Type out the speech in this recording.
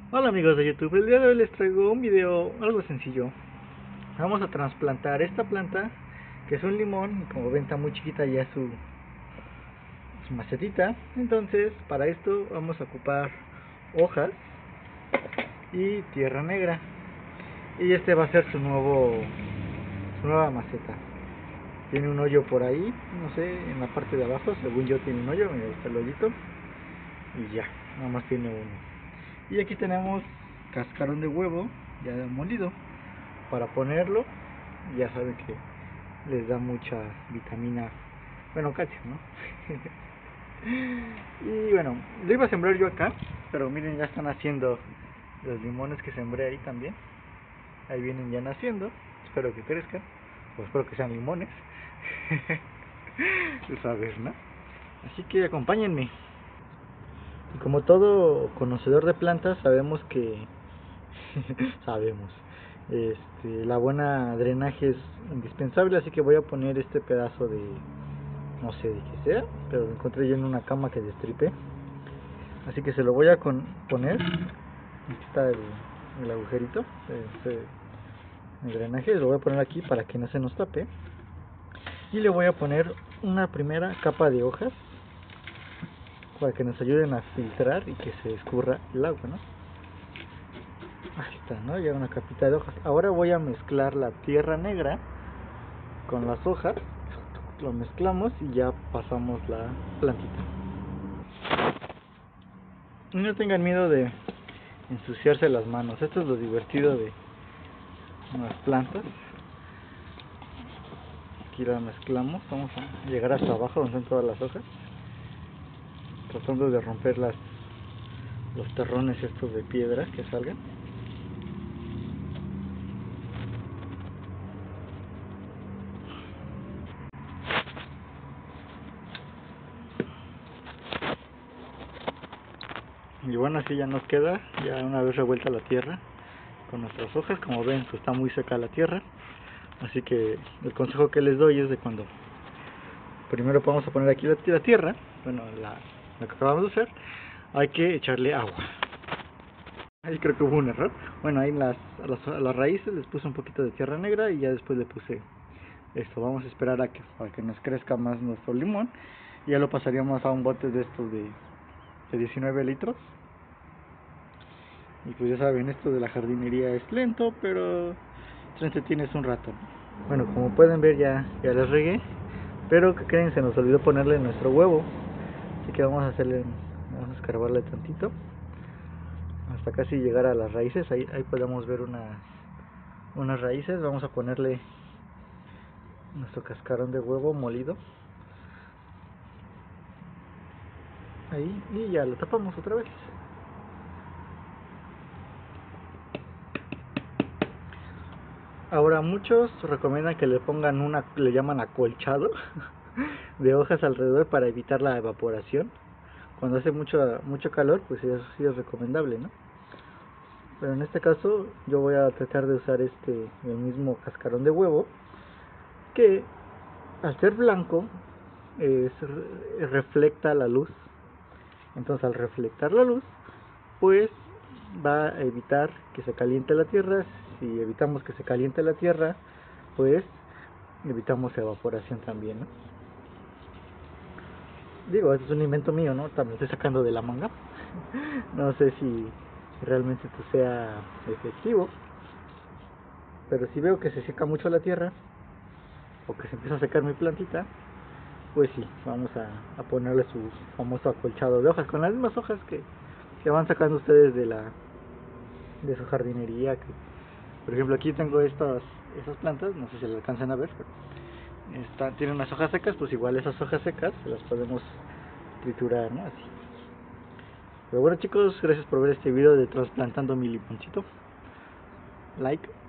Hola amigos de YouTube, el día de hoy les traigo un video algo sencillo. Vamos a trasplantar esta planta, que es un limón, y como ven está muy chiquita ya su macetita. Entonces para esto vamos a ocupar hojas y tierra negra. Y este va a ser su nueva maceta. Tiene un hoyo por ahí, no sé, en la parte de abajo, según yo tiene un hoyo, mira ahí está el hoyito. Y ya, nada más tiene uno. Y aquí tenemos cascarón de huevo ya molido para ponerlo. Ya saben que les da mucha vitamina, bueno, calcio, ¿no? Y bueno, lo iba a sembrar yo acá, pero miren, ya están haciendo los limones que sembré ahí también. Ahí vienen ya naciendo, espero que crezcan, o espero que sean limones. A ver, ¿no? Así que acompáñenme. Y como todo conocedor de plantas, sabemos que sabemos, la buena drenaje es indispensable, así que voy a poner este pedazo de, no sé de qué sea, pero lo encontré yo en una cama que destripé, así que se lo voy a poner. Aquí está el agujerito, el drenaje, lo voy a poner aquí para que no se nos tape, y le voy a poner una primera capa de hojas para que nos ayuden a filtrar y que se escurra el agua, ¿no? Ahí está, ¿no? Ya una capita de hojas. Ahora voy a mezclar la tierra negra con las hojas, lo mezclamos y ya pasamos la plantita. Y no tengan miedo de ensuciarse las manos, esto es lo divertido de las plantas. Aquí la mezclamos, vamos a llegar hasta abajo donde están todas las hojas, tratando de romper los terrones estos de piedra que salgan. Y bueno, así ya nos queda, ya una vez revuelta la tierra con nuestras hojas. Como ven, pues está muy seca la tierra, así que el consejo que les doy es de cuando primero vamos a poner aquí la tierra, bueno, la que acabamos de hacer, hay que echarle agua. Ahí creo que hubo un error. Bueno, ahí a las raíces les puse un poquito de tierra negra y ya después le puse esto. Vamos a esperar para que nos crezca más nuestro limón, y ya lo pasaríamos a un bote de estos de 19 litros. Y pues ya saben, esto de la jardinería es lento, pero te entretienes un rato. Bueno, como pueden ver ya les regué, pero que creen, se nos olvidó ponerle nuestro huevo, así que vamos a escarbarle tantito hasta casi llegar a las raíces. Ahí podemos ver unas raíces. Vamos a ponerle nuestro cascarón de huevo molido ahí y ya lo tapamos otra vez. Ahora muchos recomiendan que le pongan le llaman acolchado de hojas alrededor para evitar la evaporación. Cuando hace mucho calor, pues eso sí es recomendable, ¿no? Pero en este caso yo voy a tratar de usar el mismo cascarón de huevo, que al ser blanco reflecta la luz. Entonces al reflectar la luz, pues va a evitar que se caliente la tierra. Si evitamos que se caliente la tierra, pues evitamos evaporación también, ¿no? Digo, esto es un invento mío, ¿no? También estoy sacando de la manga. No sé si realmente esto sea efectivo, pero si veo que se seca mucho la tierra o que se empieza a secar mi plantita, pues sí, vamos a ponerle su famoso acolchado de hojas, con las mismas hojas que van sacando ustedes de su jardinería. Por ejemplo, aquí tengo esas plantas, no sé si las alcanzan a ver, pero tienen unas hojas secas, pues igual esas hojas secas las podemos triturar, ¿no? Así. Pero bueno chicos, gracias por ver este video de trasplantando mi limoncito. Like.